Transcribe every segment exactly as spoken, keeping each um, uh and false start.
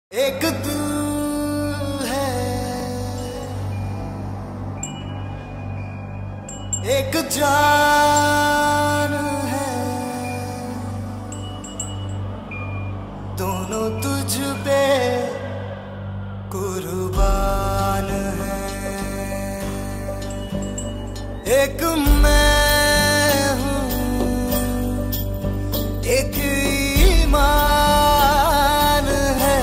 एक तू है, एक जान है, दोनों तुझ पे कुर्बान है। एक मैं हूँ, एक ईमान है,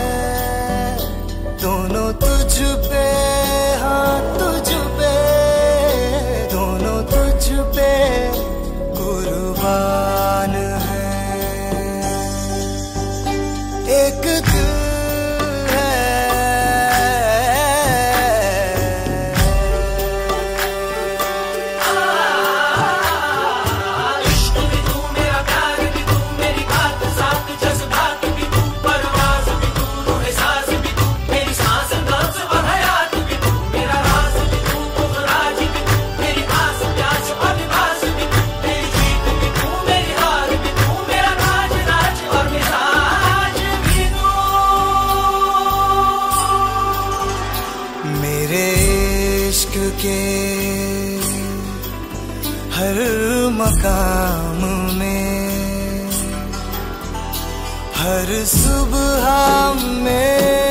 दोनों तुझ पे, हाँ तुझ पे, दोनों तुझ पे कुर्बान है। एक दिल हर मकाम में, हर सुबह में